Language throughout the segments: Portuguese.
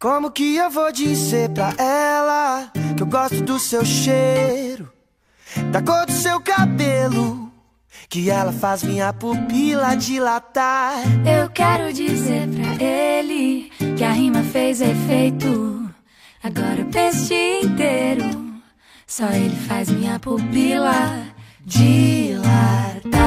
Como que eu vou dizer pra ela que eu gosto do seu cheiro, da cor do seu cabelo, que ela faz minha pupila dilatar? Eu quero dizer pra ele que a rima fez efeito. Agora eu penso o dia inteiro, só ele faz minha pupila dilatar.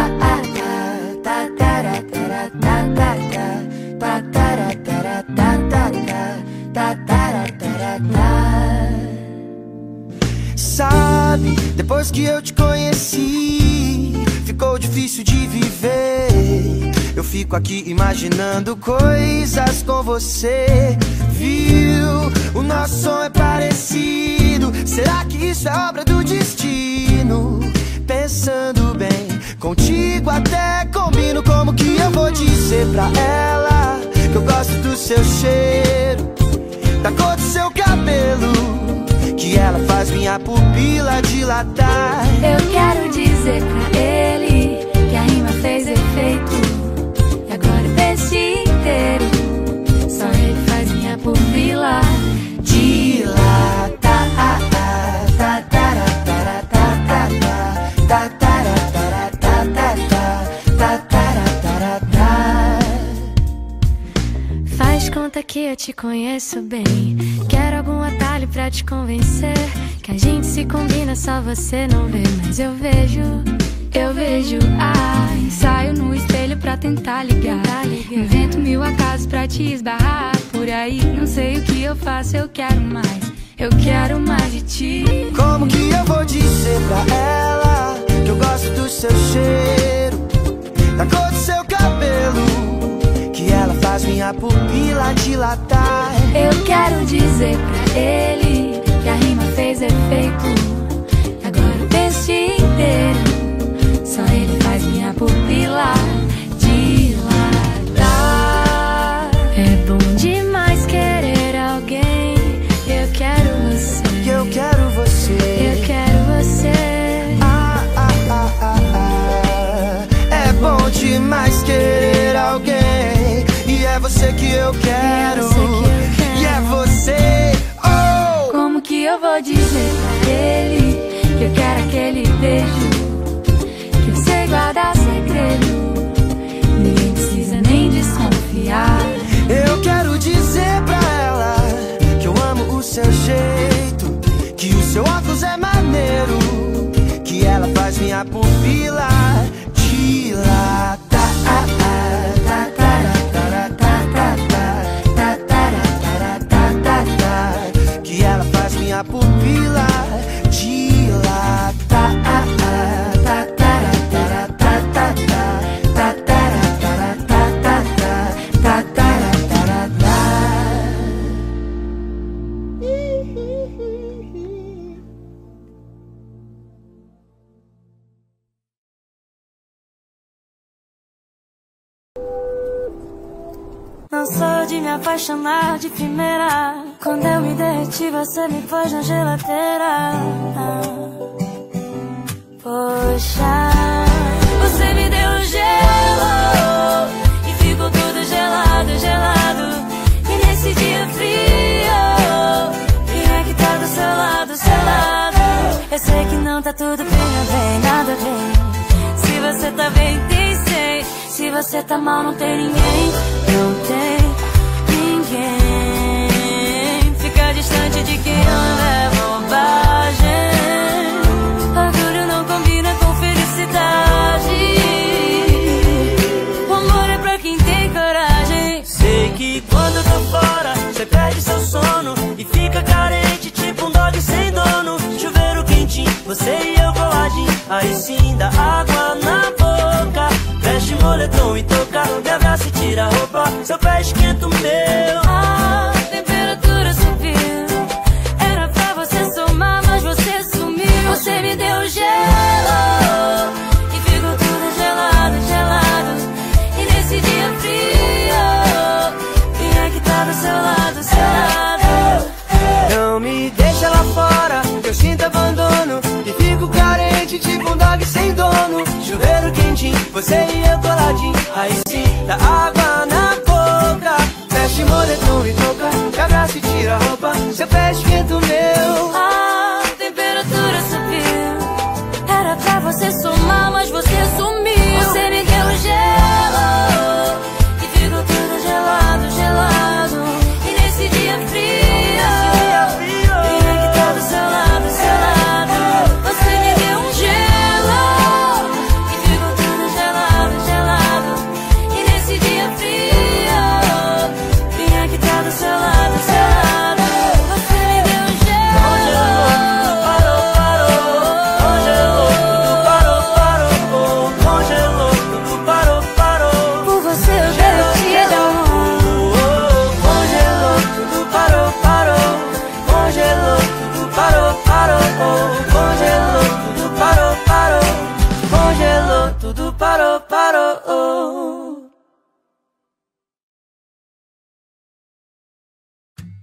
Sabe, depois que eu te conheci, ficou difícil de viver. Eu fico aqui imaginando coisas com você. Viu? O nosso som é parecido. Será que isso é obra do destino? Pensando bem, contigo até combino. Como que eu vou dizer pra ela que eu gosto do seu cheiro, da cor do seu cabelo, que ela faz minha pupila dilatar? Eu quero dizer pra ele que a rima fez efeito. E agora eu penso o dia inteiro, só ele faz minha pupila dilatar. Faz conta que eu te conheço bem. Quero algum atalho pra te convencer que a gente se combina, só você não vê, mas eu vejo. Saio no espelho pra tentar ligar. Invento mil acasos pra te esbarrar por aí. Não sei o que eu faço, eu quero mais de ti. Como que eu vou dizer pra ela que eu gosto do seu cheiro, da cor do seu cabelo, que ela faz minha pupila dilatar? Eu quero dizer pra ele que a rima fez efeito. E agora eu penso o dia inteiro, só ele faz minha pupila dilatar. É bom demais querer alguém. Eu quero você. Eu quero você. Eu quero você. É bom demais querer alguém. E é você que eu quero. E é você. Oh! Como que eu vou dizer pra ele que eu quero aquele beijo, que eu sei guardar segredo, ninguém precisa nem desconfiar? Eu quero dizer pra ela que eu amo o seu jeito, que o seu óculos é maneiro, que ela faz minha pupila dilatar. Que ela faz minha pupila dilatar. Não sou de me apaixonar de primeira. Quando eu me derreti, você me pôs na geladeira. Poxa, você me deu gelo e ficou tudo gelado, gelado. E nesse dia frio, quem é que tá do seu lado, seu lado? Eu sei que não tá tudo bem, nada bem. Se você tá bem, tem sei. Se você tá mal, não tem ninguém. Não tem ninguém. Fica distante de quem anda é bobagem. Orgulho não combina com felicidade. O amor é pra quem tem coragem. Sei que quando eu tô fora, você perde seu sono e fica carente, tipo um dog sem dono. Chuveiro quentinho, você e eu coladinho. Aí sim dá água na boca. Veste moletom e toca, me abraça e tira a roupa. Seu pé esquenta o meu. A temperatura subiu. Era pra você somar, mas você sumiu. Você me deu gelo e ficou tudo gelado, gelado. E nesse dia frio, quem é que tá do seu lado, seu lado? Não me deixa lá fora, eu sinto abandono e fico carente, tipo um dog sem dono. Chuveiro quentinho, você e eu coladinho. Aí sim, dá água na boca. Veste moletom e toca, me abraça e tira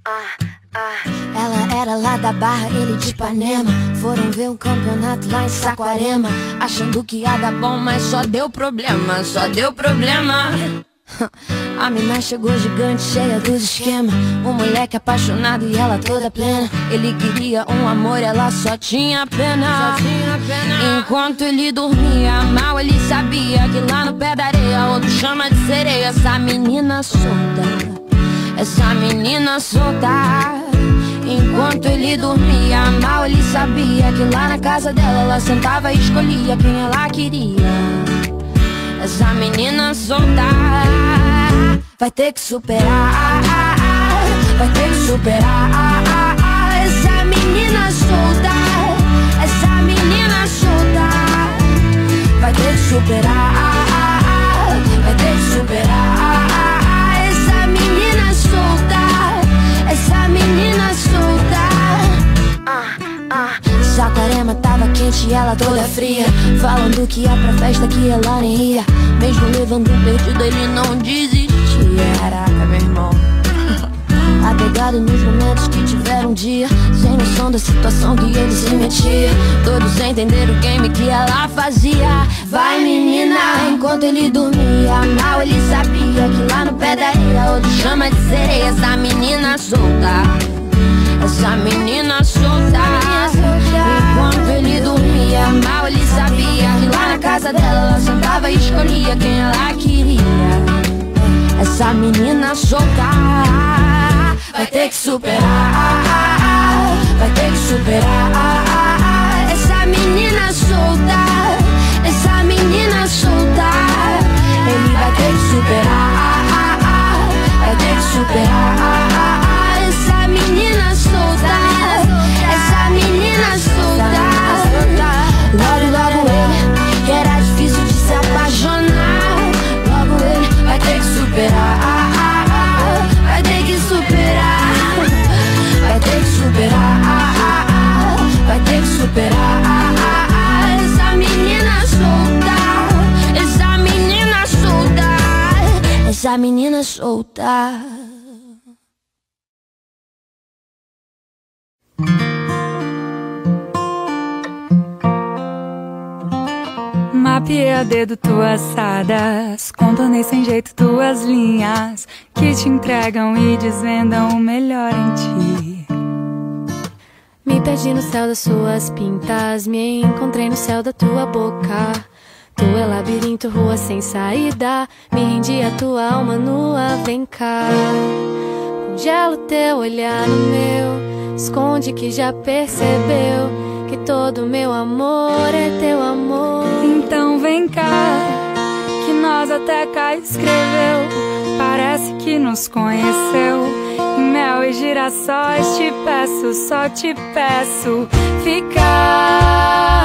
Ela era lá da Barra, ele de Ipanema. Foram ver um campeonato lá em Saquarema, achando que ia dar bom, mas só deu problema, só deu problema. A mina chegou gigante, cheia dos esquemas. Um moleque apaixonado e ela toda plena. Ele queria um amor, ela só tinha pena. Enquanto ele dormia mal, ele sabia que lá no pé da areia outro chama de sereia. Essa menina solta, essa menina solta. Enquanto ele dormia mal, ele sabia que lá na casa dela ela sentava e escolhia quem ela queria. Essa menina solta vai ter que superar, vai ter que superar. Essa menina solta, essa menina solta vai ter que superar, vai ter que superar. Essa menina solta, essa menina solta. Saquarema tava quente e ela toda fria, falando que ia pra festa que ela nem ia. Mesmo levando um perdido ele não desistia. Caraca, meu irmão. Apegado nos momentos que tiveram um dia, sem noção da situação que ele se metia. Todos entenderam o game que ela fazia. Vai menina, enquanto ele dormia mal, ele sabia que lá no pé da areia outro chama de sereia. Essa menina solta, essa menina solta. Enquanto ele dormia mal, ele sabia que lá na casa dela ela sentava e escolhia quem ela queria. Essa menina solta vai ter que superar, vai ter que superar. Essa menina solta, essa menina solta. Ele vai ter que superar, vai ter que superar. Essa menina solta, essa menina solta. Logo ele, que era difícil de se apaixonar. Logo ele vai ter que superar, vai ter que superar, vai ter que superar, vai ter que superar. Essa menina solta, essa menina solta, essa menina solta. Mapeei a dedo tuas sadas, contornei sem jeito tuas linhas que te entregam e desvendam o melhor em ti. Me perdi no céu das suas pintas, me encontrei no céu da tua boca. Tu é labirinto, rua sem saída, me rendi a tua alma nua, vem cá. Congelo teu olhar no meu, esconde que já percebeu que todo meu amor é teu amor. Então vem cá, que nós até cá escreveu. Parece que nos conheceu. Em mel e girassóis te peço, só te peço ficar.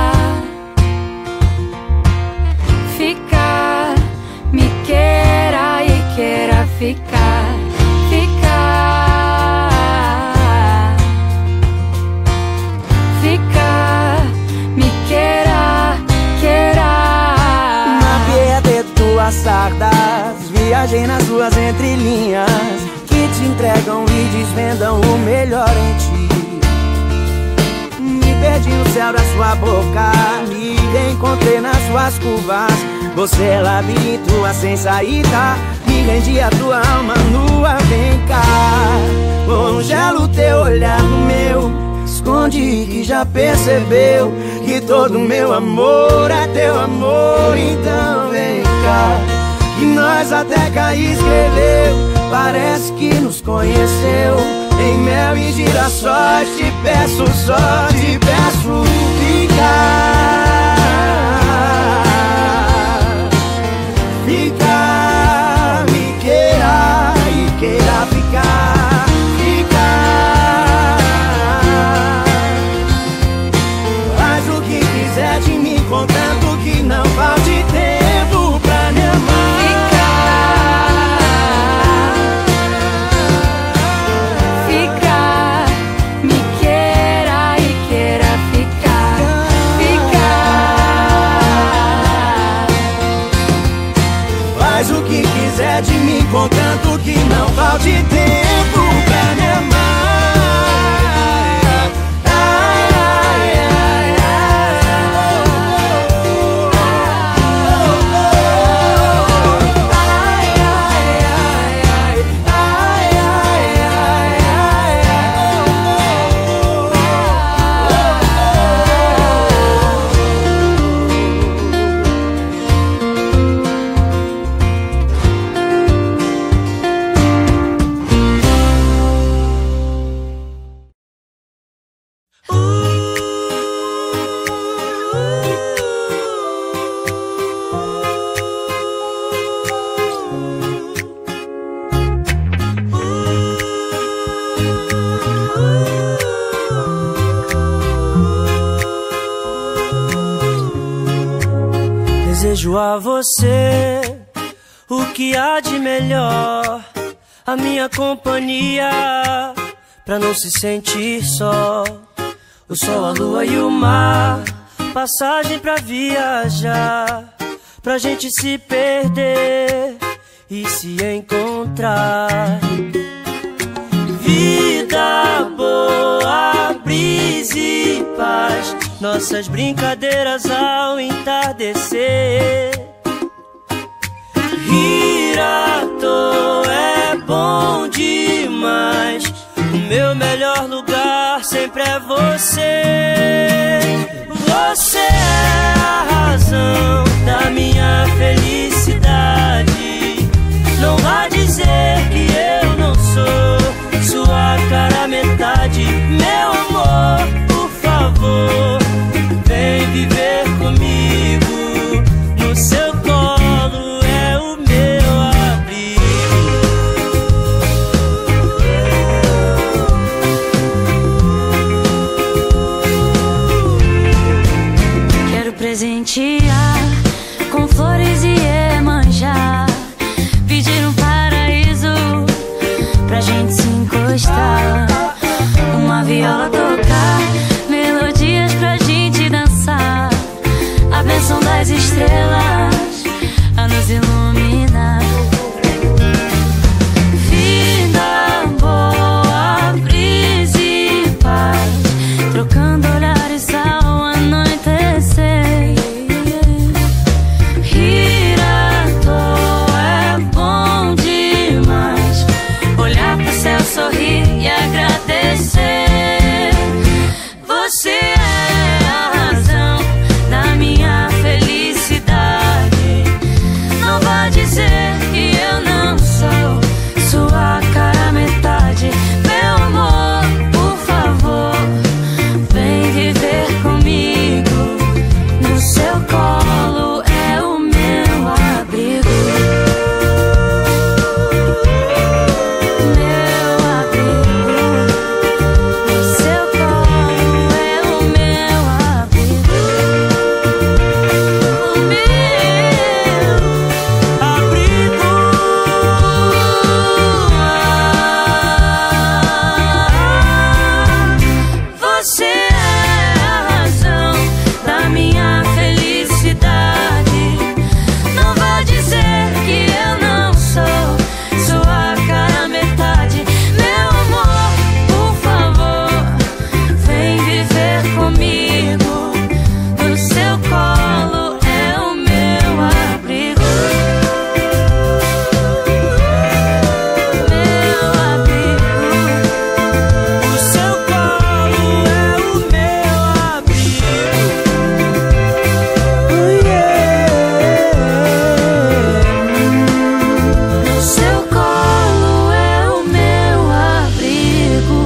Ficar, me queira e queira ficar. Sardas, viajei nas ruas entrelinhas que te entregam e desvendam o melhor em ti. Me perdi no céu da sua boca, me reencontrei nas suas curvas. Você é labirinto, sem saída, me rendi a tua alma nua, vem cá. Congelo teu olhar no meu, esconde que já percebeu que todo meu amor é teu amor. Então vem cá, que nós até cá escreveu. Parece que nos conheceu. Em mel e girassóis te peço, só te peço ficar. Ficar, me queira e queira ficar. Ficar, faz o que quiser de mim, contanto que não falte tempo pra me amar. Ficar, me queira e queira ficar. Desejo a você o que há de melhor, a minha companhia, pra não se sentir só. O sol, a lua e o mar, passagem pra viajar, pra gente se perder e se encontrar. Vida boa, brisa e paz, nossas brincadeiras ao entardecer. Rir à toa é bom demais, o meu melhor lugar sempre é você. Você é a razão da minha felicidade. Não vá dizer que eu não sou sua cara metade. Meu amor, por favor, vem viver comigo. No seu colo é o meu abrigo. Quero presentear com flores e Iemanjá, pedir um paraíso pra gente se encostar, uma viola tocar, melodias pra gente dançar, a bênção das estrelas a nos iluminar. Vida boa, brisa e paz, trocando olhares ao anoitecer. Rir à toa é bom demais, olhar pro céu, sorrir e agradecer. Você é a razão da minha felicidade. Não vá dizer que eu não sou sua cara metade. Meu amor, por favor, vem viver comigo. No seu colo é o meu abrigo. Meu abrigo. No seu colo é o meu abrigo. O meu Abrigo. Você é a razão da minha felicidade. Não vá dizer que eu não sou sua cara metade. Meu amor, por favor, vem viver comigo. No seu colo é o meu abrigo. Meu abrigo. O seu colo é o meu abrigo. No seu colo é o meu abrigo.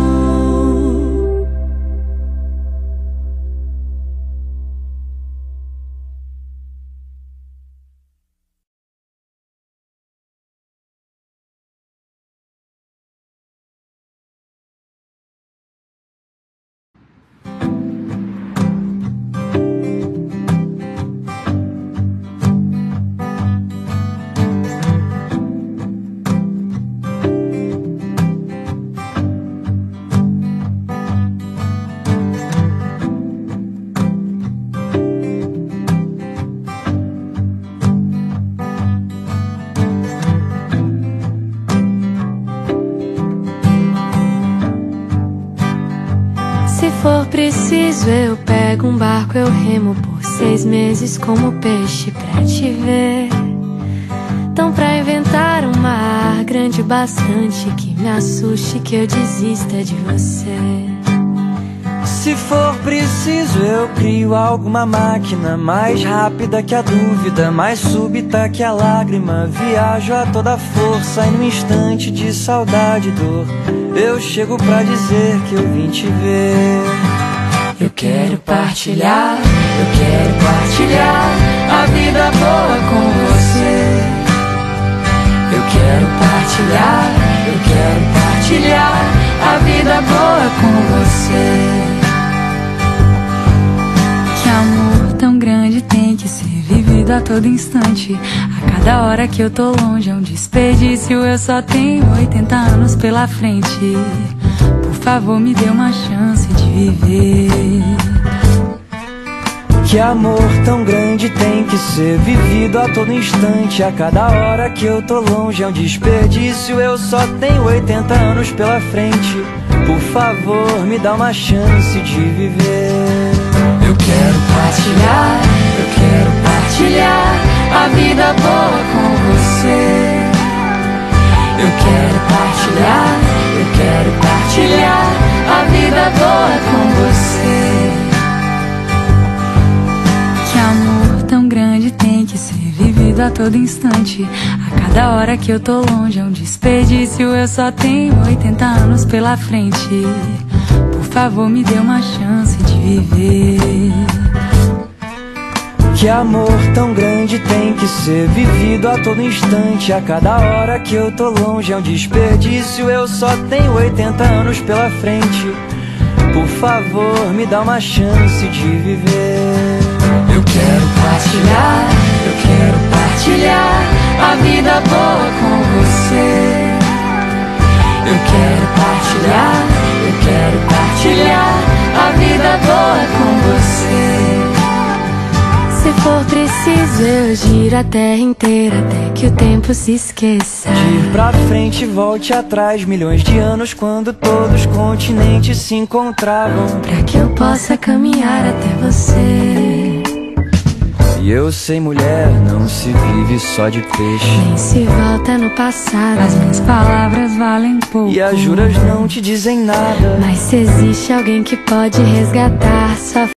Se for preciso, eu pego um barco, eu remo por 6 meses como peixe pra te ver. Então pra inventar um mar grande o bastante que me assuste, que eu desista de você. Se for preciso, eu crio alguma máquina mais rápida que a dúvida, mais súbita que a lágrima. Viajo a toda força e num instante de saudade e dor eu chego pra dizer que eu vim te ver. Eu quero partilhar a vida boa com você. Eu quero partilhar a vida boa com você. Que amor tão grande tem que ser vivido vivido a todo instante. A cada hora que eu tô longe é um desperdício. Eu só tenho 80 anos pela frente. Por favor, me dê uma chance de viver. Que amor tão grande tem que ser vivido a todo instante. A cada hora que eu tô longe é um desperdício. Eu só tenho 80 anos pela frente. Por favor, me dá uma chance de viver. Eu quero partilhar a vida boa com você. Eu quero partilhar a vida boa com você. Que amor tão grande tem que ser vivido a todo instante. A cada hora que eu tô longe é um desperdício. Eu só tenho 80 anos pela frente. Por favor, me dê uma chance de viver. Que amor tão grande tem que ser vivido a todo instante. A cada hora que eu tô longe é um desperdício. Eu só tenho 80 anos pela frente. Por favor, me dá uma chance de viver. Eu quero partilhar a vida boa com você. Eu quero partilhar a vida boa com você. Se for preciso, eu giro a terra inteira até que o tempo se esqueça. De ir pra frente, volte atrás, milhões de anos quando todos os continentes se encontravam. Pra que eu possa caminhar até você. E eu sei, mulher, não se vive só de peixe. Nem se volta no passado. As minhas palavras valem pouco. E as juras não te dizem nada. Mas se existe alguém que pode resgatar sua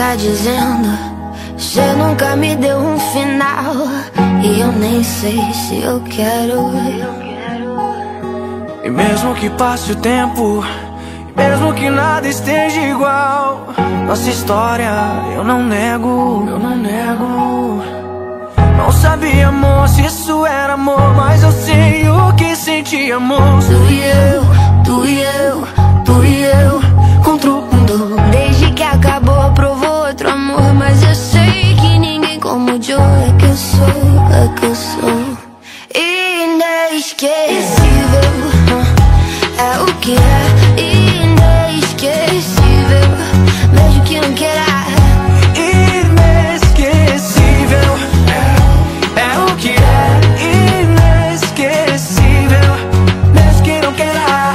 tá dizendo? Cê nunca me deu um final e eu nem sei se eu quero. E mesmo que passe o tempo, mesmo que nada esteja igual, nossa história eu não nego, eu não nego. Não sabia, amor, se isso era amor, mas eu sei o que sentíamos. Tu e eu, tu e eu, tu e eu contra o mundo. Desde que acabou, provou outro amor, mas eu sei que ninguém como o Joe. É que eu sou, é que eu sou inesquecível. É o que é inesquecível, mesmo que não queira. Inesquecível, é o que é inesquecível, mesmo que não queira.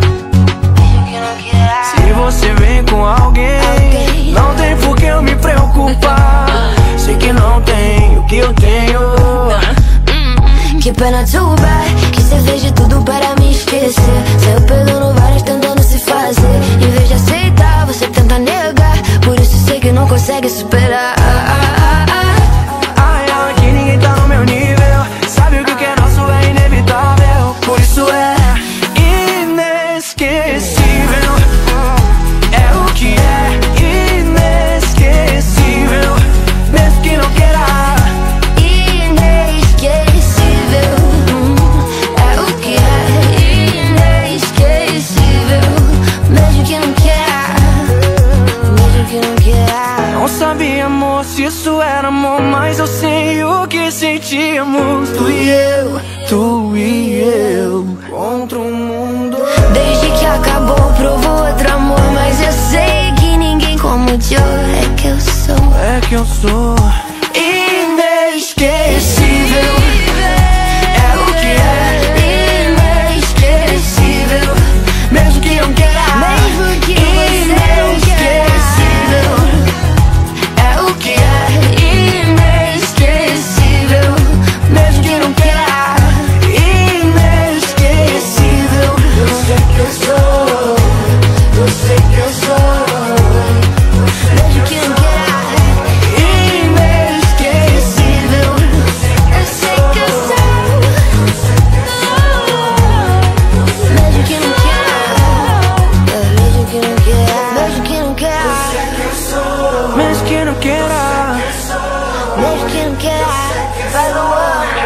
Se você vem com alguém, não tem por que eu me preocupar. Sei que não tem o que eu tenho. Que pena, too bad, que cê fez de tudo para me esquecer. Saiu pegando várias tentando se fazer. Em vez de aceitar, você tenta negar. Por isso sei que não consegue superar. Ai, aqui ninguém tá no meu nível. Sabe o que é nosso é inevitável. Por isso é inesquecível. É o que é inesquecível, mesmo que não queira. Não sabia, amor, se isso era amor, mas eu sei o que sentíamos. Tu e eu contra o mundo. Desde que acabou, provou outro amor, mas eu sei que ninguém como o Joe. É que eu sou, é que eu sou inesquecível. É o que é inesquecível, mesmo que não queira. mesmo que você não queira. Mesmo que não queira, inesquecível. Eu sei que eu sou, eu sei que eu sou. Mesmo que não queira, inesquecível. eu sei que eu sou. Mesmo que não queira, mesmo que não queira, mesmo que não queira, Mesmo que não queira, mesmo que não queira, vai Luan.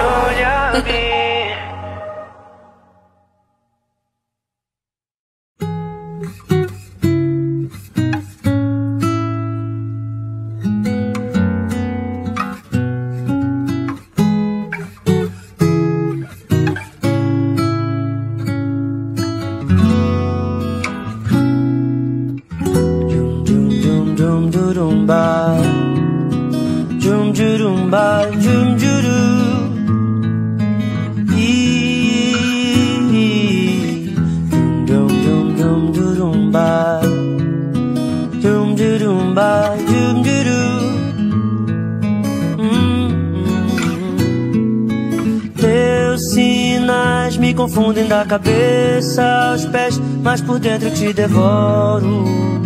Teus sinais me confundem da cabeça aos pés, mas por dentro eu te devoro.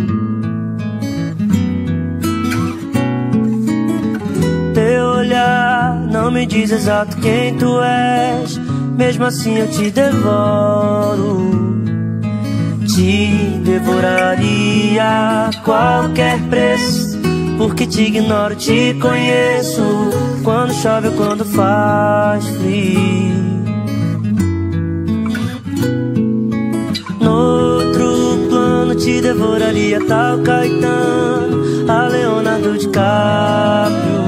Teu olhar não me diz exato quem tu és, mesmo assim eu te devoro. Te devoraria a qualquer preço, porque te ignoro, te conheço. Quando chove ou quando faz frio. No outro plano te devoraria tal Caetano, a Leonardo DiCaprio.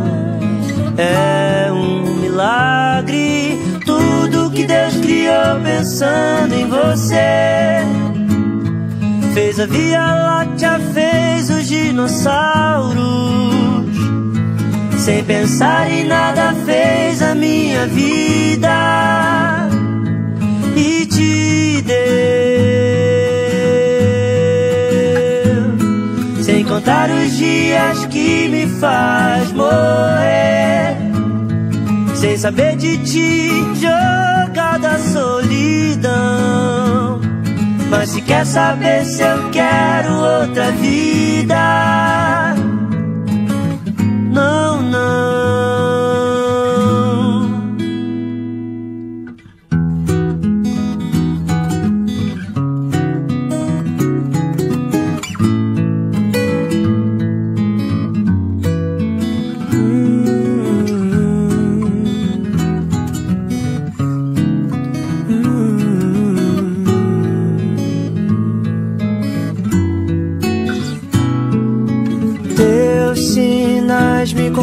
É um milagre tudo que Deus criou pensando em você. Fez a Via Láctea, fez os dinossauros. Sem pensar em nada fez a minha vida e te deu. Sem contar os dias que me faz morrer, sem saber de ti, jogada à solidão. Mas se quer saber se eu quero outra vida,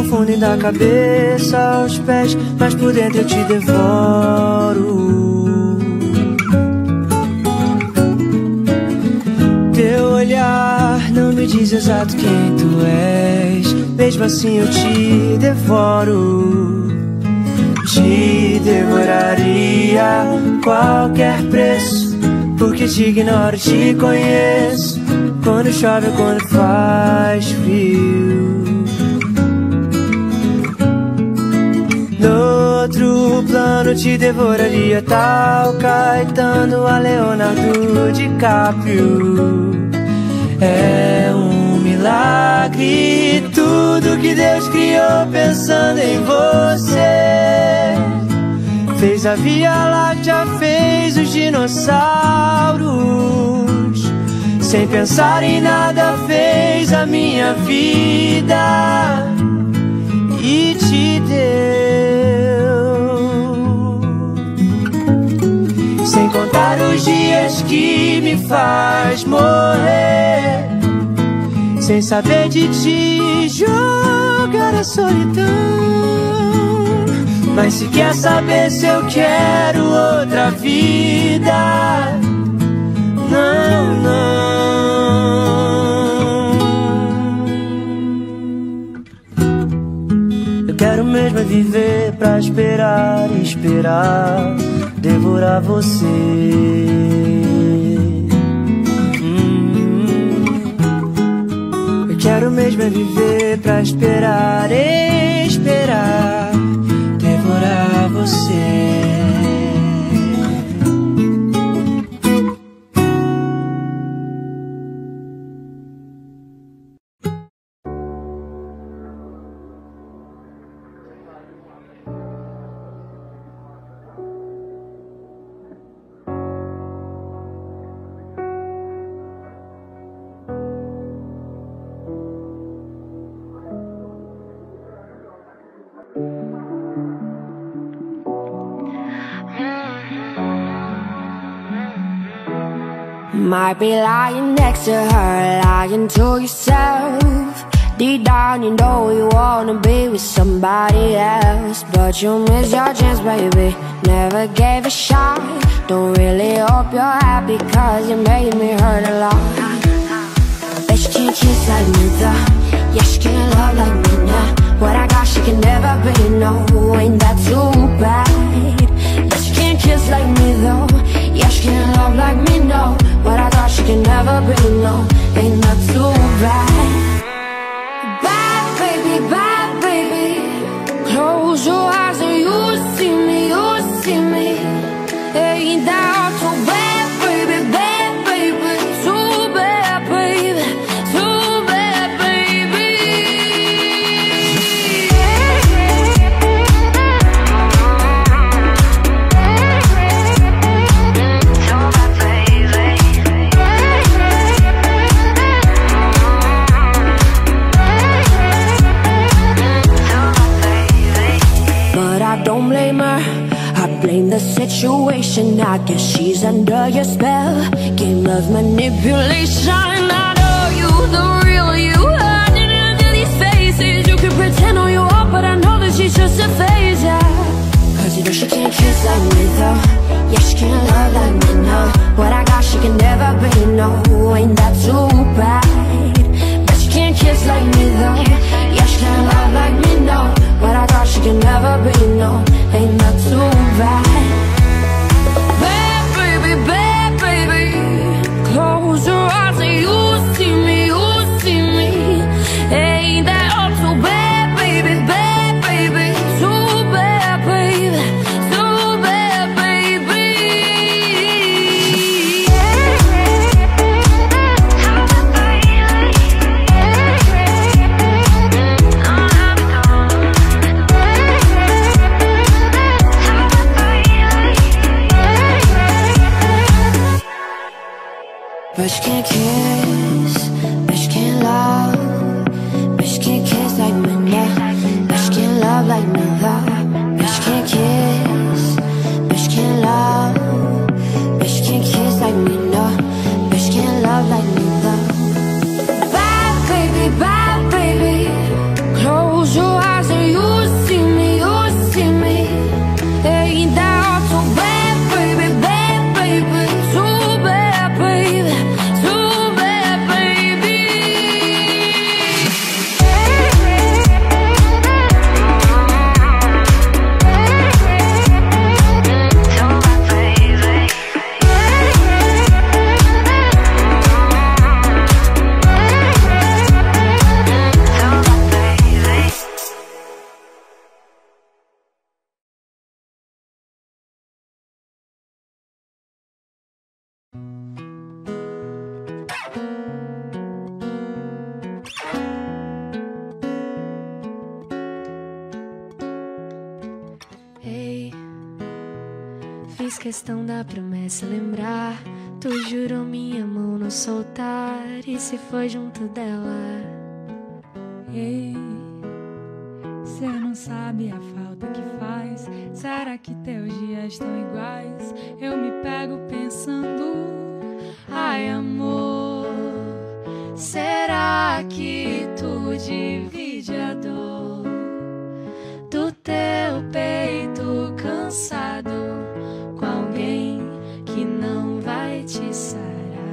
confundem da cabeça aos pés, mas por dentro eu te devoro. Teu olhar não me diz exato quem tu és, mesmo assim eu te devoro. Te devoraria a qualquer preço, porque te ignoro, te conheço. Quando chove ou quando faz frio. No outro plano te devoraria tal Caetano a Leonardo DiCaprio. É um milagre tudo que Deus criou pensando em você. Fez a Via Láctea, fez os dinossauros. Sem pensar em nada fez a minha vida e te deu. Sem contar os dias que me faz morrer, sem saber de ti jogar a solidão. Mas se quer saber se eu quero outra vida, não, não. Eu quero mesmo é viver pra esperar e esperar devorar você. Eu quero mesmo é viver pra esperar e esperar devorar você. Might be lying next to her, lying to yourself. Deep down you know you wanna be with somebody else, but you miss your chance, baby, never gave a shot. Don't really hope you're happy, cause you made me hurt a lot. Bet she can't kiss like me though, yeah she can't love like me now. What I got she can never be, no, ain't that too bad? Bet she can't kiss like me though, yeah she can't love like me, no. What I thought she could never be, no, ain't that too bad? Bad baby, close your eyes and you see me, you see me. Ain't that too bad, baby, too bad, baby, too bad, baby. Don't blame her, I blame the situation. I guess she's under your spell, game of manipulation. I know you, the real you, hiding under these faces. You can pretend all you want, but I know that she's just a phase, yeah. Cause you know she can't kiss like me though, yeah she can't love like me, no. What I got she can never be, no, ain't that too bad? But she can't kiss like me though, yeah she can't love like me, no. What I thought she could never be, no, ain't that too bad? Bad baby, close your eyes and you see me, you see me. Ain't that all too bad, baby, too bad, baby, too bad, baby. But she can't kiss, but she can't love, but she can't kiss like me, no. But she can't love like me, though. But she can't kiss, but she can't love, but she can't kiss like me, no. But she can't love like me, though. Bad baby, close your eyes. questão da promessa lembrar. Tu jurou minha mão não soltar, e se foi junto dela? Ei, cê não sabe a falta que faz. Será que teus dias estão iguais? Eu me pego pensando, ai amor, será que tu divide a dor do teu peito cansado com alguém que não vai te sarar?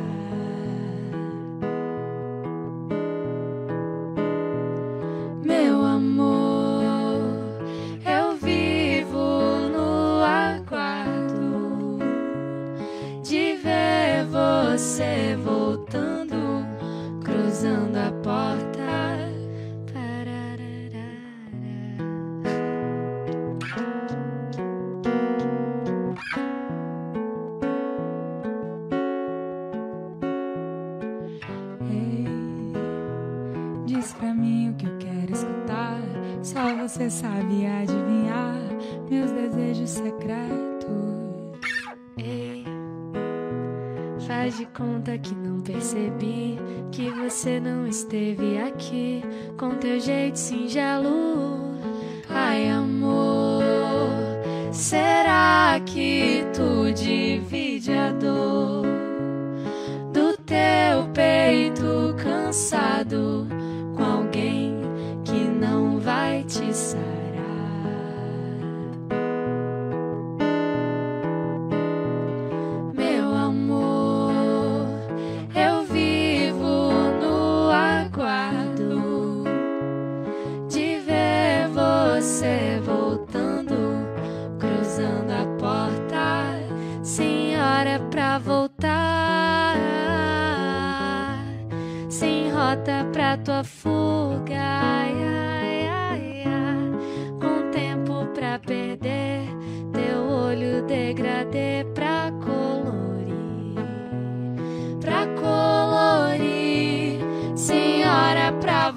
Meu amor, eu vivo no aguardo de ver você voltando, cruzando a porta. Diz pra mim o que eu quero escutar. Só você sabe adivinhar meus desejos secretos. Ei, faz de conta que não percebi que você não esteve aqui com teu jeito singelo. Ai amor, será que tu divide a dor do teu peito cansado com alguém que não vai te sarar? Meu amor, eu vivo no aguardo de ver você voltando, cruzando a porta, sem hora pra voltar, sem rota pra tua fuga, ai, ai, ai, ai, com tempo pra perder, teu olho degradê pra colorir, sem hora pra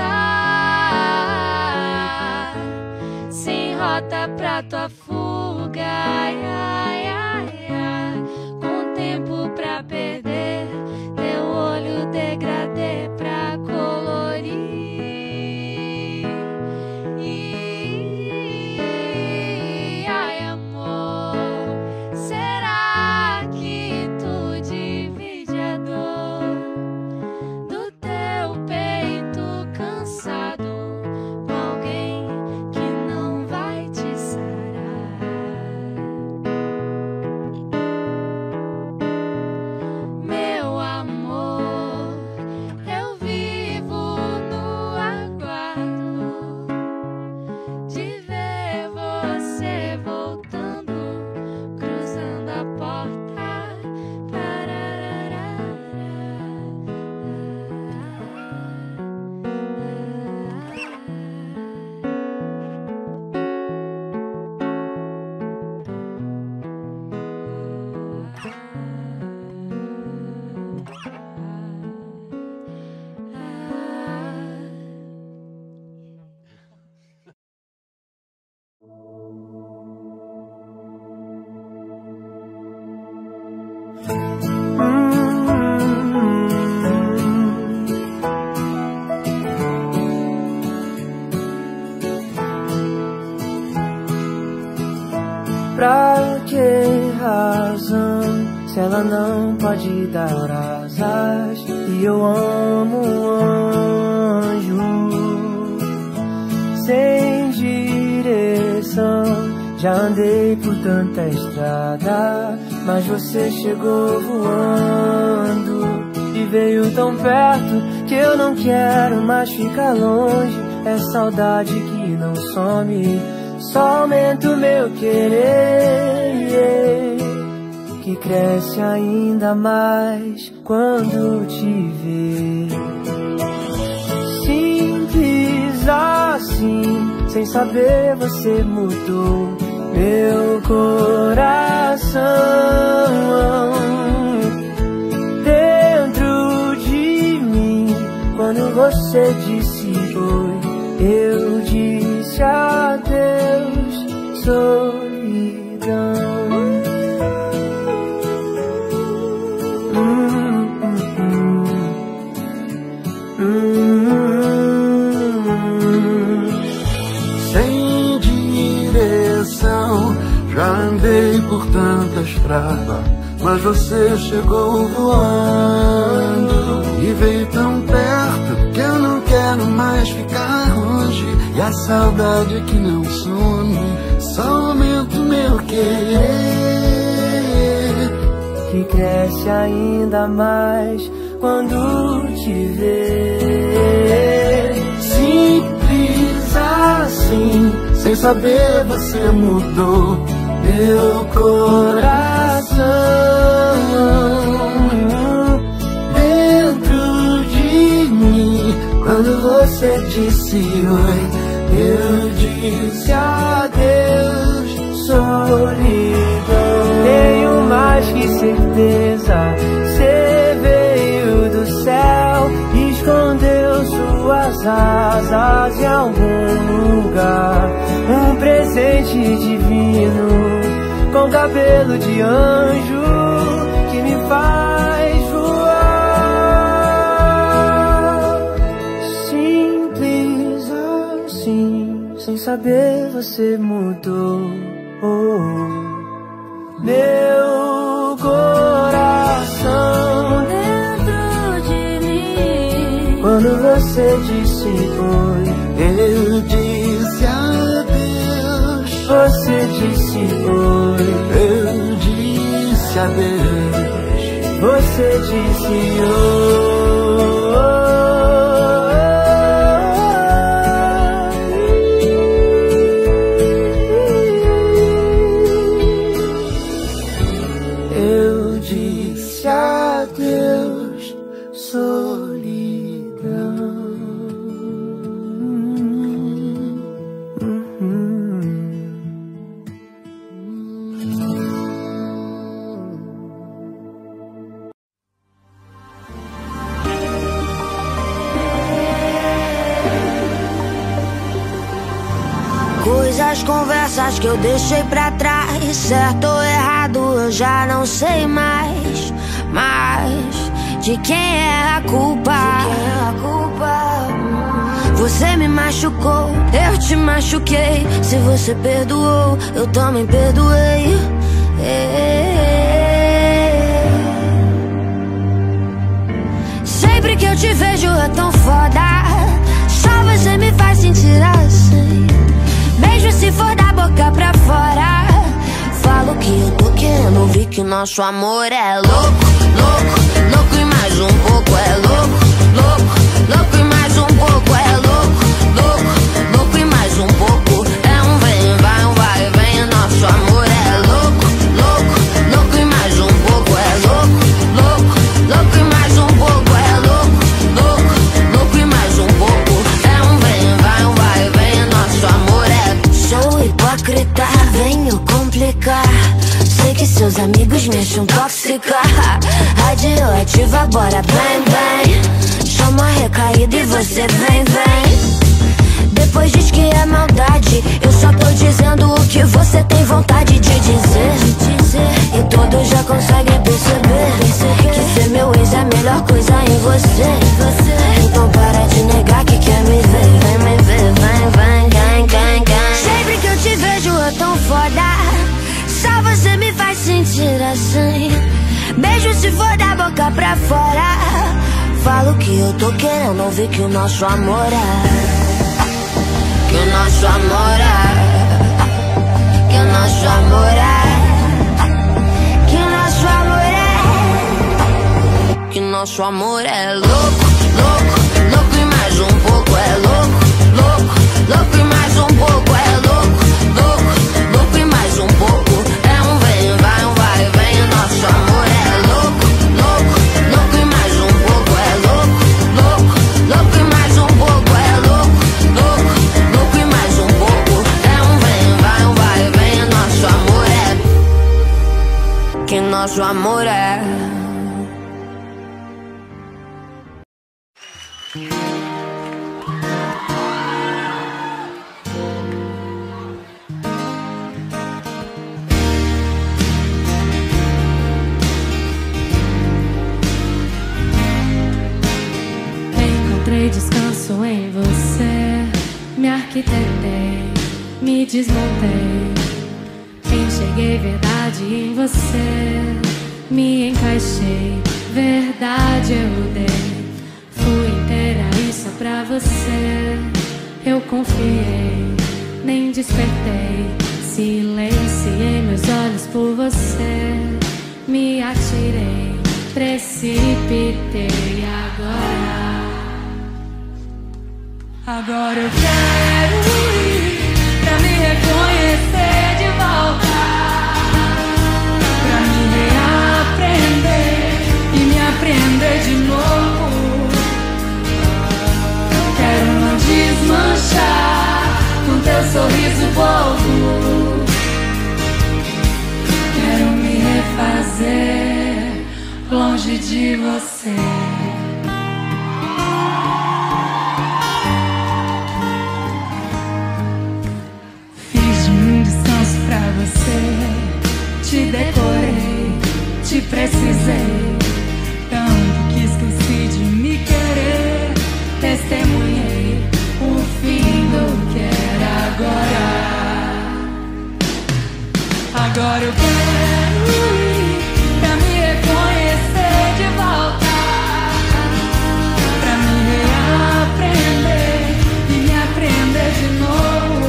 voltar, sem rota pra tua fuga, ai, ai, ai, ai, com tempo pra perder, teu olho degradê pra colorir. Ai amor, será que tu divide a dor do teu peito cansado com alguém que não vai te sarar? Meu amor, eu vivo no aguardo de ver você voltando, cruzando a porta. Pra que razão, se ela não pode dar asas? E eu amo um anjo sem direção. Já andei por tanta estrada, mas você chegou voando e veio tão perto que eu não quero mais ficar longe. É saudade que não some, só aumenta o meu querer, que cresce ainda mais quando te ver. Simples assim, sem saber você mudou meu coração. Dentro de mim, quando você disse oi, eu disse adeus, solidão. mas você chegou voando e veio tão perto que eu não quero mais ficar longe. E a saudade que não some só aumenta o meu querer, que cresce ainda mais quando te ver. Simples assim, sem saber você mudou meu coração. Dentro de mim, quando você disse oi, eu disse adeus, solidão. Tenho mais que certeza, você veio do céu, escondeu suas asas em algum lugar. Um presente divino, com cabelo de anjo, que me faz voar. Simples assim, sem saber você mudou meu coração. Dentro de mim, Quando você disse oi, eu disse adeus. você disse oi, Eu disse adeus. você disse oi. Eu disse adeus, solidão. coisas, conversas que eu deixei pra trás. Certo ou errado eu já não sei mais. Mas de quem é a culpa? Você me machucou, eu te machuquei. Se você perdoou, eu também perdoei. Sempre que eu te vejo é tão foda, só você me faz sentir assim. Beijo se for da boca pra fora. Falo que eu tô querendo ouvir que o nosso amor é louco, louco, louco e mais um pouco é louco, louco, louco e mais um pouco é louco, louco, louco e mais um pouco é um vem, vai, um vai, vem. Nosso amor é louco, louco, louco e mais um pouco é louco, louco, louco e mais um pouco é louco, louco, louco e mais um pouco é um vem, vai, um vai, vem. Nosso amor é... Sou hipócrita, venho complicar. Sei que seus amigos me acham tóxica, radioativa, bora bem, bem. Chama a recaída e você vem, vem. Depois diz que é maldade, eu só tô dizendo o que você tem vontade de dizer. E todos já conseguem perceber que ser meu ex é a melhor coisa em você. Então para de negar que quer me ver. Vem me ver, vem, vem, gang. Sempre que eu te vejo é tão foda, só você me faz sentir assim. Beijo se for da boca pra fora. Falo que eu tô querendo ouvir que o nosso amor é, que o nosso amor é, que o nosso amor é, que o nosso amor é, que o nosso amor é louco, louco, louco e mais um pouco é louco, louco, louco e mais um pouco é louco, louco, louco e mais um pouco é um vem, vai, um vai, vem. Nosso amor é louco, louco, louco e mais um pouco é louco, louco, louco e mais um pouco é louco, louco, louco e mais um pouco é um vem, vai, um vai, vem. Nosso amor é, que nosso amor é. Encontrei descanso em você, me arquitetei, me desmontei, enxerguei verdade em você. Me encaixei, verdade eu dei. Fui inteira e só pra você eu confiei, nem despertei. Silenciei meus olhos por você. Me atirei, precipitei. Agora eu quero ir pra me reconhecer de volta, pra me reaprender e me aprender de novo. Quero não desmanchar com teu sorriso bobo. Quero me refazer longe de você. Pra você, te decorei, te precisei, tanto que esqueci de me querer. Testemunhei o fim do que era agora. Agora eu quero ir pra me reconhecer de volta, pra me reaprender e me aprender de novo.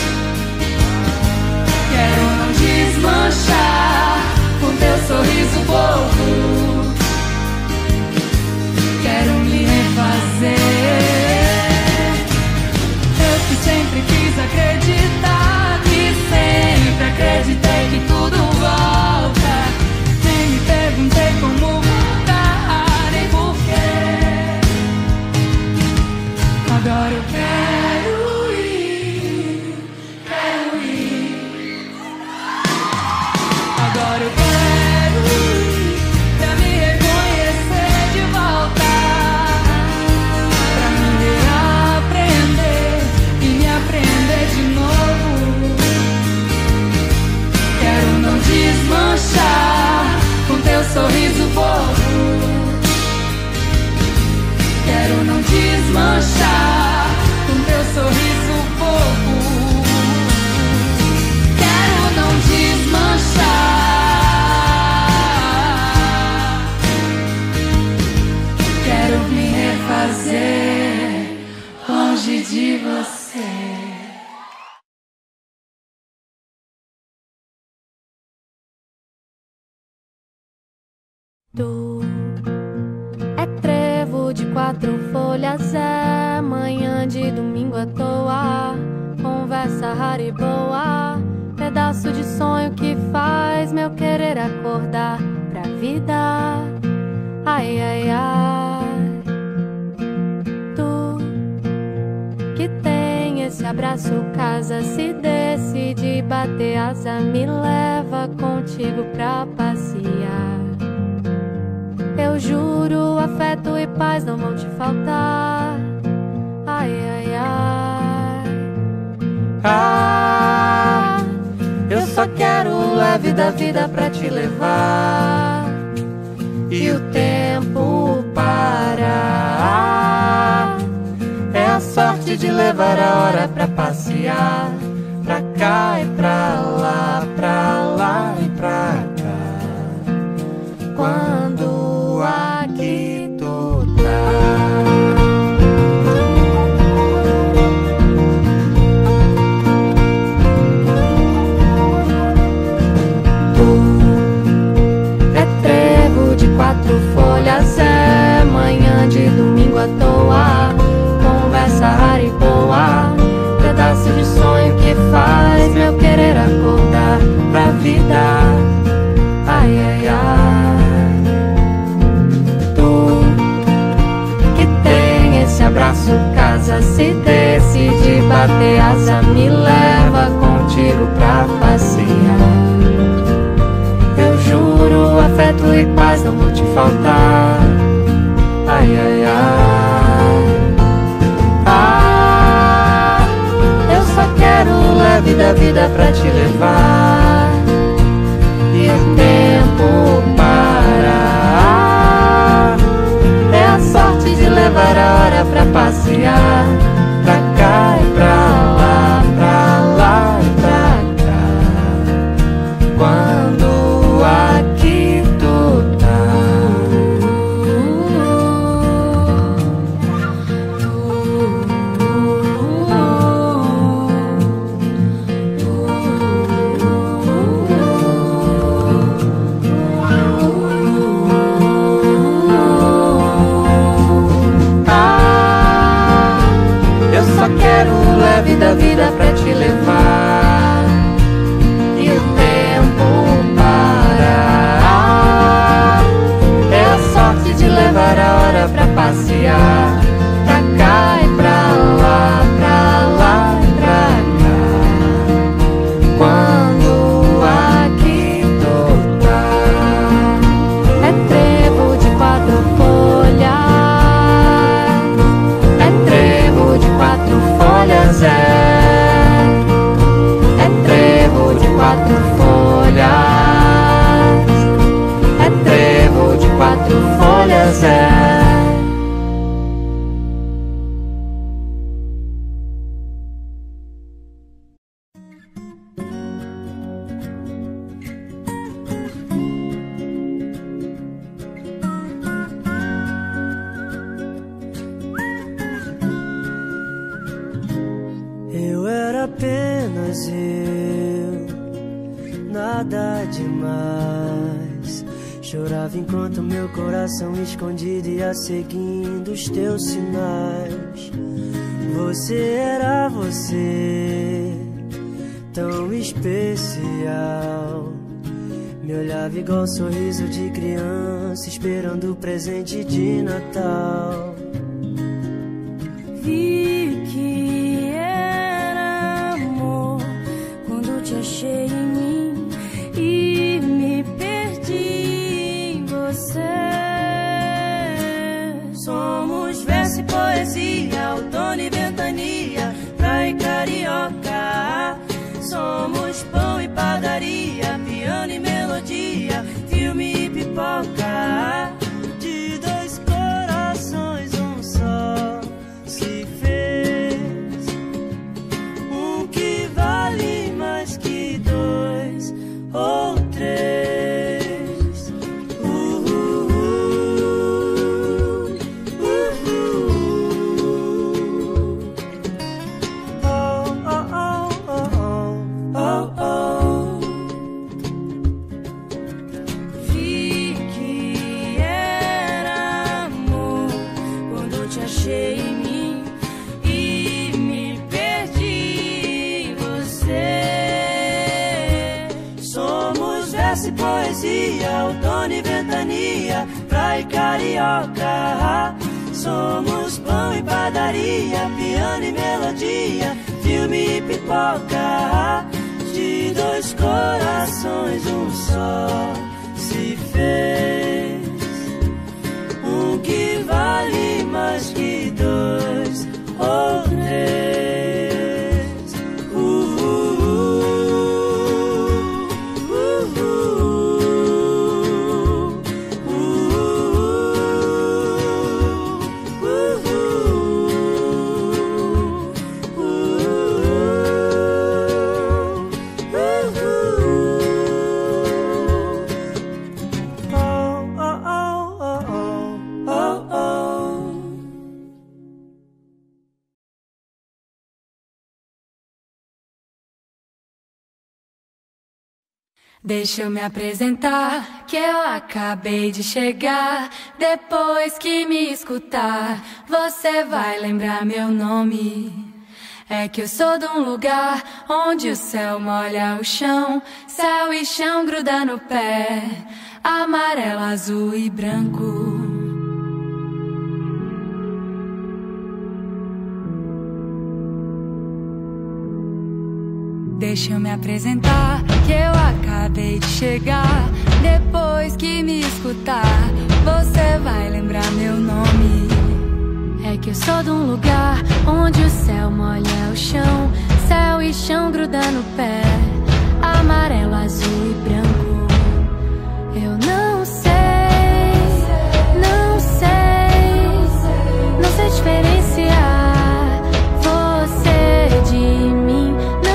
Quero não desmanchar com teu sorriso bobo. Quero me refazer. Eu que sempre quis acreditar, que sempre acreditei que tudo volta. Nem me perguntei como voltar, nem porquê. Agora eu quero ir, quero ir. Agora eu quero ir pra me reconhecer de volta, pra me reaprender e me aprender de novo. Quero não desmanchar com teu sorriso bobo. Quero não desmanchar com teu sorriso bobo. Quero não desmanchar. Quero me refazer longe de você. Tu é trevo de 4 folhas, é manhã de domingo à toa, conversa rara e boa, pedaço de sonho que faz meu querer acordar pra vida. Ai, ai, ai. Tu que tem esse abraço, casa, se decide bater asa, me leva contigo pra passear. Eu juro, afeto e paz não vão te faltar. Ai, ai, ai. Ah, eu só quero leve da vida pra te levar e o tempo parar. É a sorte de levar a hora pra passear, pra cá e pra lá e pra cá. Quando aqui tu tá. De 4 folhas, é manhã de domingo à toa, conversa rara e boa, pedaço de sonho que faz meu querer acordar pra vida. Ai, ai, ai. Tu que tem esse abraço, casa, se decide bater asa, me leva contigo pra passear. Eu juro, afeto e paz não vão te faltar. Ai, ai, ai. Ah, eu só quero leve da vida pra te levar e o tempo parar. É a sorte de levar a hora pra passear, pra cá e pra lá e pra cá. Quando aqui tu apenas eu, nada demais. Chorava enquanto meu coração escondido ia seguindo os teus sinais. Você era você, tão especial. Me olhava igual um sorriso de criança, esperando o presente de Natal. Vi que era amor quando te achei em mim e me perdi em você. Somos verso e poesia, outono e ventania, praia e carioca. Somos pão e padaria, piano e melodia, filme e pipoca. De dois corações um só se fez, um que vale mais que dois ou três. Vi que era amor quando te achei em mim e me perdi em você. Somos verso e poesia, outono e ventania, praia e carioca. Somos pão e padaria, piano e melodia, filme e pipoca. De dois corações um só se fez, um que vale mais que dois ou três. Deixa eu me apresentar, que eu acabei de chegar. Depois que me escutar, você vai lembrar meu nome. É que eu sou de um lugar onde o céu molha o chão, céu e chão gruda no pé, amarelo, azul e branco. Deixa eu me apresentar, que eu acabei de chegar. Depois que me escutar, você vai lembrar meu nome. É que eu sou de um lugar onde o céu molha o chão, céu e chão gruda no pé, amarelo, azul e branco. Eu não sei, não sei, não sei diferenciar você de mim.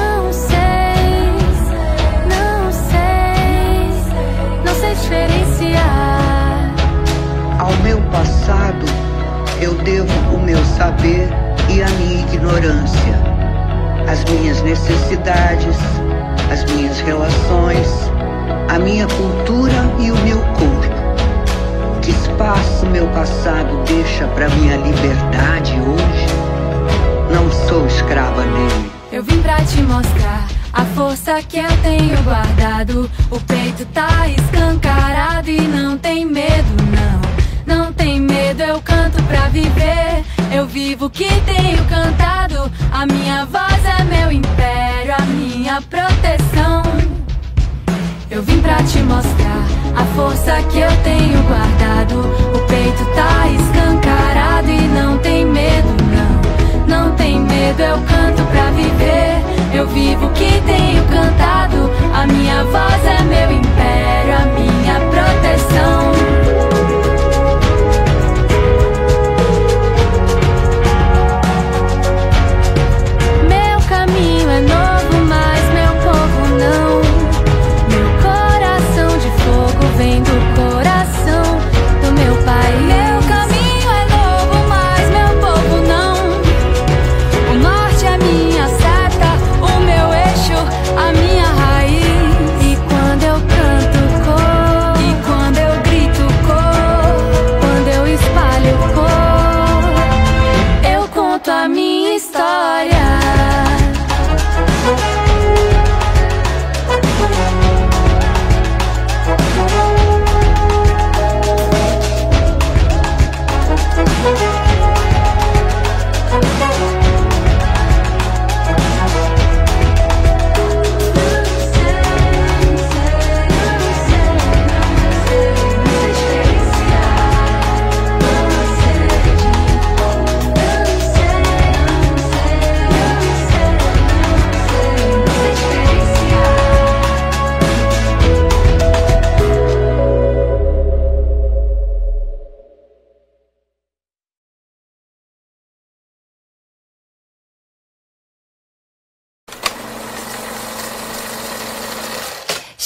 Ao meu passado eu devo o meu saber e a minha ignorância, as minhas necessidades, as minhas relações, a minha cultura e o meu corpo. Que espaço meu passado deixa para minha liberdade hoje? Não sou escrava dele. Eu vim pra te mostrar a força que eu tenho guardado. O peito tá escancarado e não tem medo, não. Não tem medo, eu canto pra viver. Eu vivo o que tenho cantado. A minha voz é meu império, a minha proteção. Eu vim pra te mostrar a força que eu tenho guardado. O peito tá escancarado e não tem medo, não. Não tem medo, eu canto pra viver. Eu vivo o que tenho cantado. A minha voz é meu império, a minha proteção. Meu caminho é novo, mas meu povo não. Meu coração de fogo vem do coração do meu pai. Meu caminho é novo, mas meu povo não. O norte é minha seta, o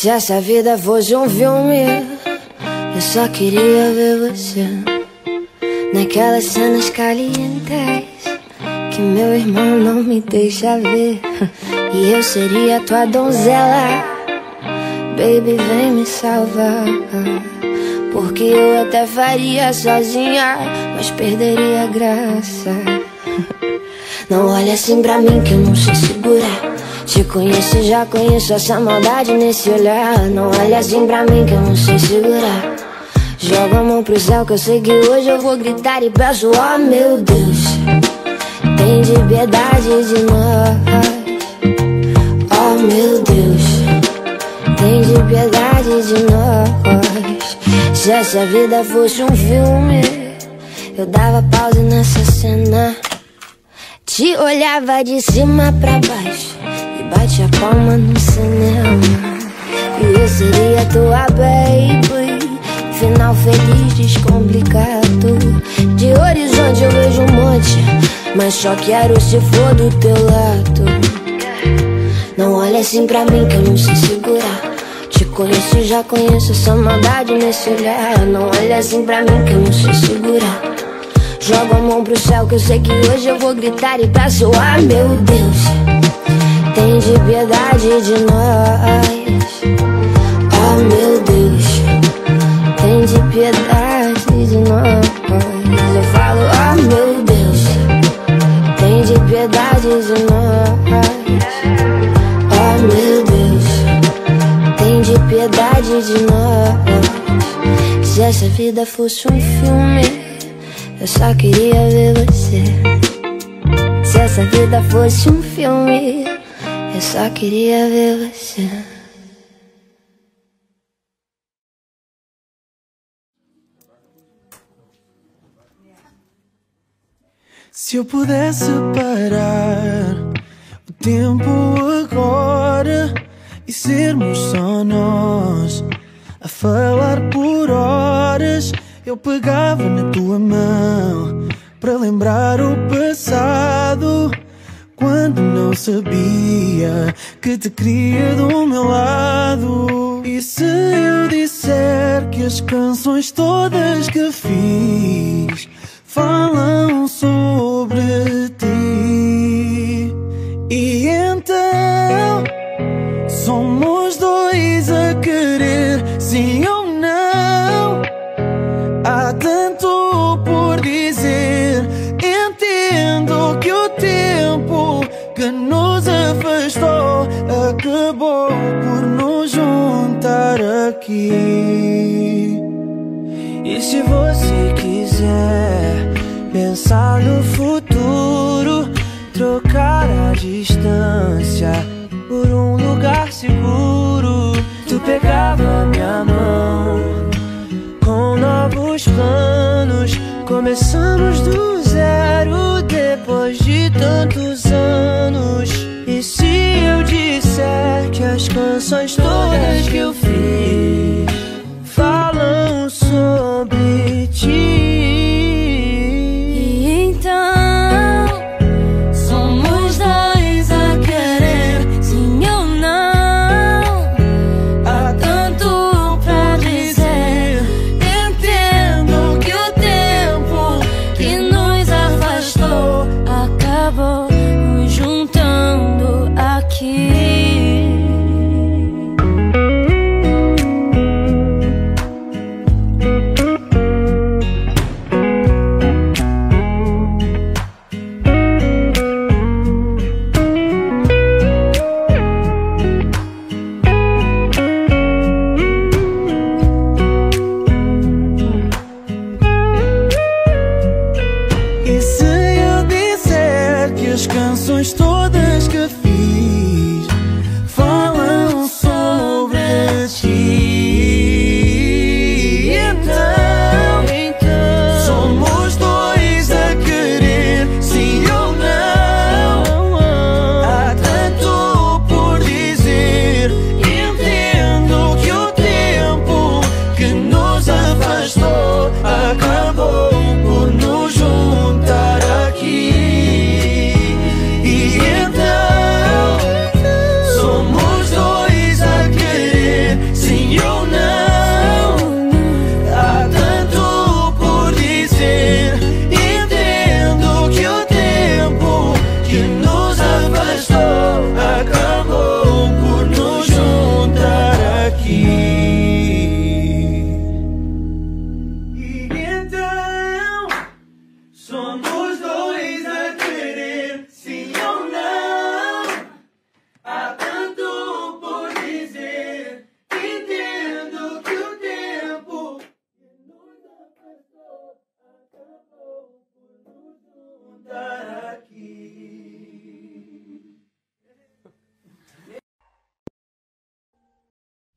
Se essa vida fosse um filme, eu só queria ver você naquelas cenas calientes que meu irmão não me deixa ver. E eu seria tua donzela, baby, vem me salvar. Porque eu até faria sozinha, mas perderia a graça. Não olha assim pra mim que eu não sei segurar. Te conheço, já conheço essa maldade nesse olhar. Não olha assim pra mim que eu não sei segurar. Joga a mão pro céu que eu sei que hoje eu vou gritar e peço, oh meu Deus, tem de piedade de nós. Oh meu Deus, tem de piedade de nós. Se essa vida fosse um filme, eu dava pausa nessa cena. Te olhava de cima pra baixo e bate a palma no cinema. E eu seria tua baby, final feliz, descomplicado. De horizonte eu vejo um monte, mas só quero se for do teu lado. Não olha assim pra mim que eu não sei segurar. Te conheço, já conheço essa maldade nesse olhar. Não olha assim pra mim que eu não sei segurar. Joga a mão pro céu que eu sei que hoje eu vou gritar e peço, ah meu Deus, tem de piedade de nós. Oh meu Deus, tem de piedade de nós. Eu falo, oh meu Deus, tem de piedade de nós. Oh meu Deus, tem de piedade de nós. Se essa vida fosse um filme, eu só queria ver você. Se essa vida fosse um filme, eu só queria ver você. Se eu pudesse parar o tempo agora e sermos só nós a falar por horas, eu pegava na tua mão para lembrar o passado, quando não sabia que te queria do meu lado. E se eu disser que as canções todas que fiz falam sobre ti, e então somos dois a querer, sim ou não? Há tanto por dizer. Entendo que o tempo que nos afastou acabou por nos juntar aqui. E se você quiser pensar no futuro, trocar a distância por um lugar seguro, tu pegava minha mão com novos planos. Começamos do zero depois de tantos anos. E se eu disser que as canções todas que eu fiz falam sobre ti, e então somos dois a querer, sim ou não? há tanto pra dizer. Entendo que o tempo que nos afastou acabou nos juntando aqui.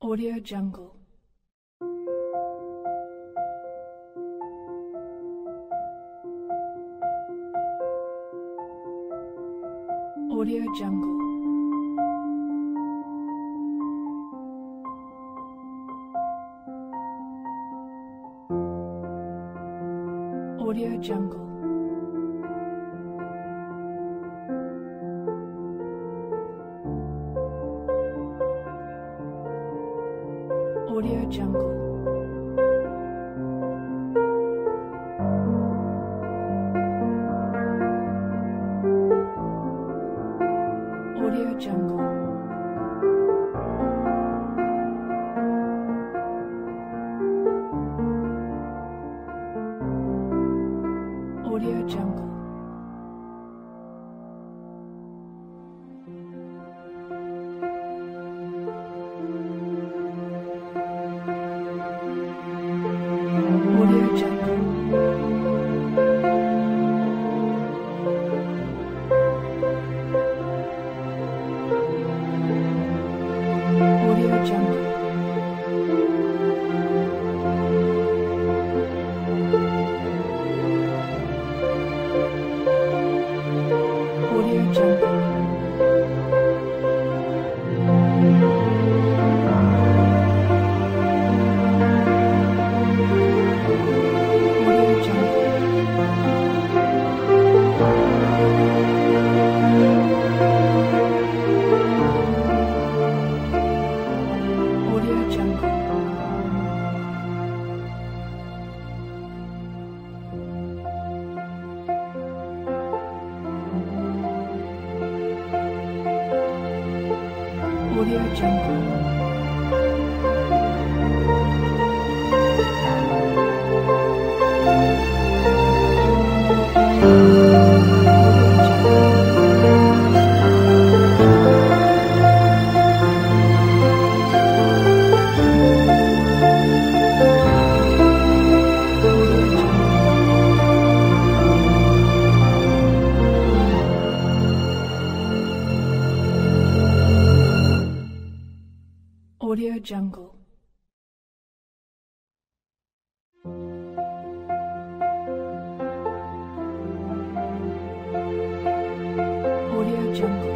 Audio Jungle. Audio Jungle. Audio Jungle. Audio Jungle. Audio Jungle. Audio Jungle. Audio Jungle. Audio Jungle. Audio Jungle. Audio Jungle. Audio Jungle. Audio Jungle. Audio Jungle.